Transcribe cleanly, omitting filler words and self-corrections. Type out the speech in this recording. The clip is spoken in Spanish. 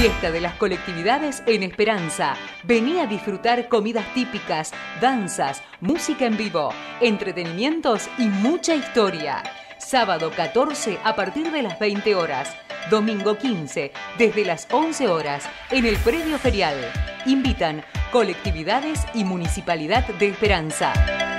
Fiesta de las colectividades en Esperanza. Vení a disfrutar comidas típicas, danzas, música en vivo, entretenimientos y mucha historia. Sábado 14 a partir de las 20 horas. Domingo 15 desde las 11 horas en el predio ferial. Invitan Colectividades y Municipalidad de Esperanza.